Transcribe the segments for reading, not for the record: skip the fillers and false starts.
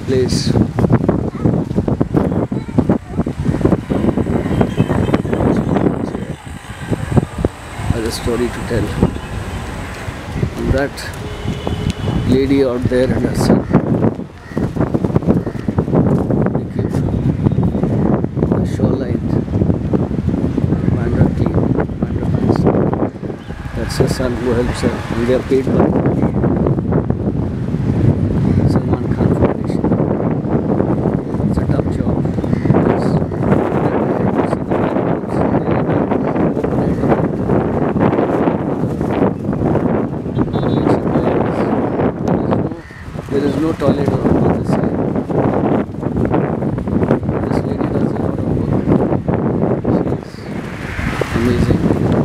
place. Has a story to tell. And that lady out there and her son. Be careful. The shoreline, Bandra clean, Bandra Bandstand. That's her son who helps her, and they are paid by Salman Khan Foundation. It's a tough job. There is no toilet on the other side. This lady does a lot of work. She is amazing.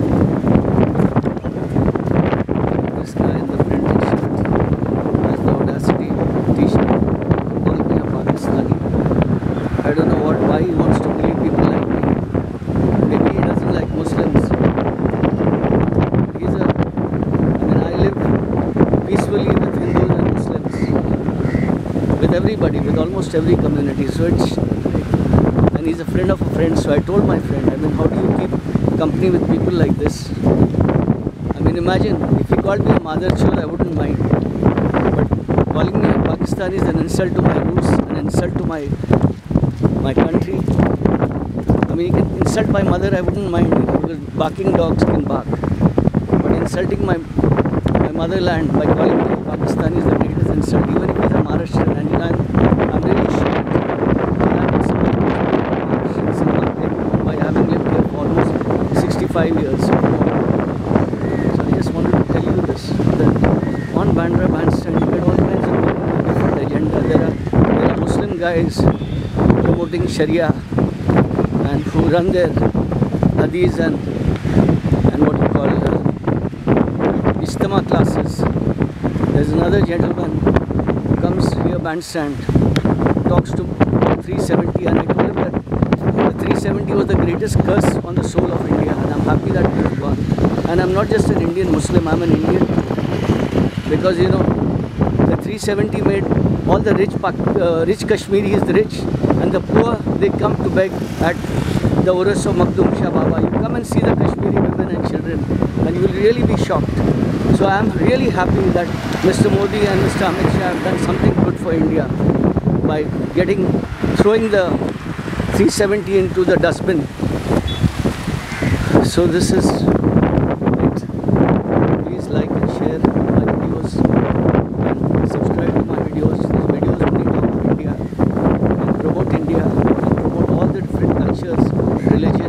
This guy in the printed shirt has the audacity t-shirt to call me a Pakistani. I don't know why he wants to bully people like me. Maybe he doesn't like Muslims. I live peacefully with Hindus and Muslims. With everybody, with almost every community. So and he's a friend of a friend. So I told my friend, how do you keep company with people like this? Imagine if he called me a Madharchor, I wouldn't mind. But calling me a Pakistani is an insult to my roots, an insult to my country. He can insult my mother, I wouldn't mind, because barking dogs can bark. But insulting my motherland by calling me a Pakistani is the greatest insult, even if he's a Maharashtrian. And I'm really shocked. By having lived here for almost 65 years. So I just wanted to tell you this, that on Bandra Bandstand you get all kinds of different agenda. There are Muslim guys promoting Sharia and who run their hadiths and what you call Ijtama classes. There's another gentleman who comes here bandstand, talks to 370, and I told him that the 370 was the greatest curse on the soul of India, and I'm happy that it is gone. And I'm not just an Indian Muslim, I'm an Indian, because the 370 made all the rich Kashmiris rich, and the poor, they come to beg at the Urus of Makhdoom Shah Baba. You come and see the Kashmiri women and children, and you will really be shocked. So I am really happy that Mr. Modi and Mr. Amit Shah have done something good for India by throwing the 370 into the dustbin. So this is it. Please like and share my videos and subscribe to my videos. These videos only talk about India and promote India and promote all the different cultures, religions.